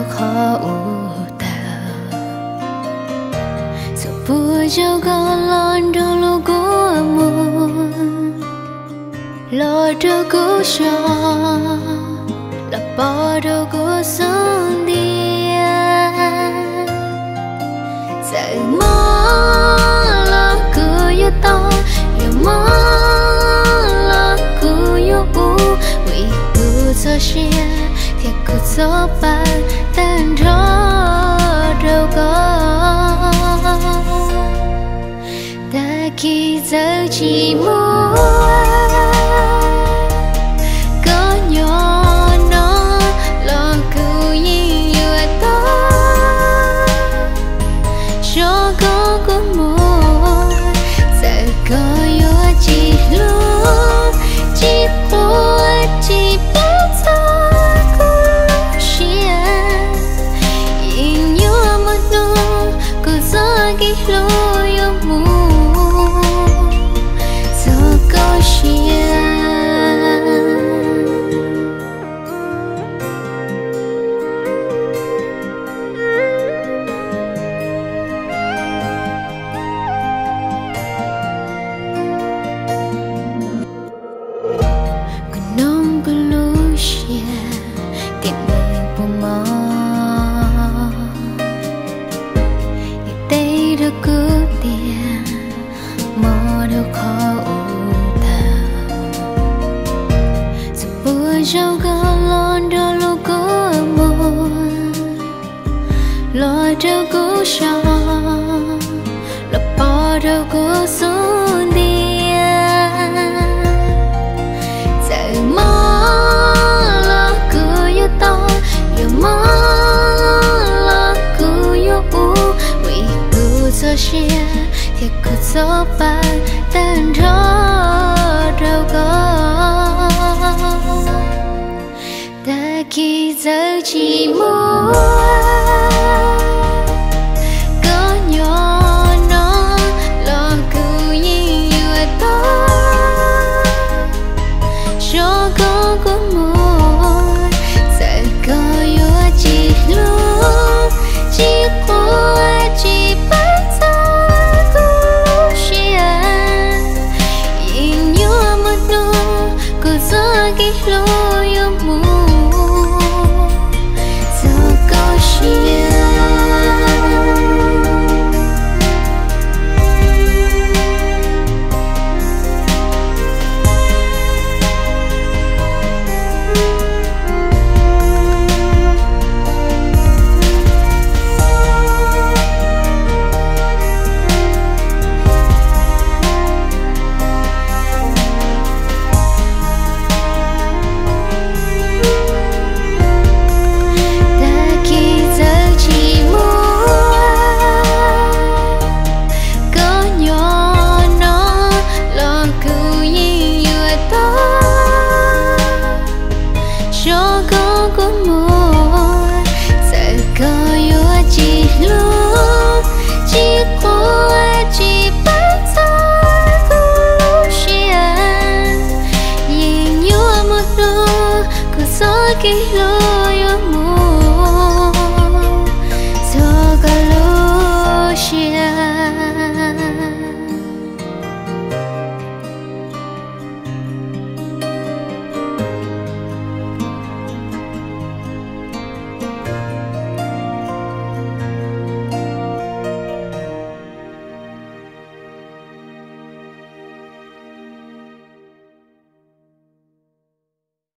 khó u ta sự bùa cho con lon đâu lu của muôn lo cho cố cho là bỏ đâu có sống đi dạy mơ là cứ yêu tao yêu mơ là cứ yêu u vì cứ cho xe thì cứ cho bạn tan rõ đâu có ta khi giờ chỉ muốn lo cho cố cho là bỏ đâu có xuống đi dạy mơ là cứ yêu tao yêu mơ là cứ yêu u vì cứ cho xe thì cứ cho bạn tan rõ đâu có ta khi giờ chỉ muốn cái lối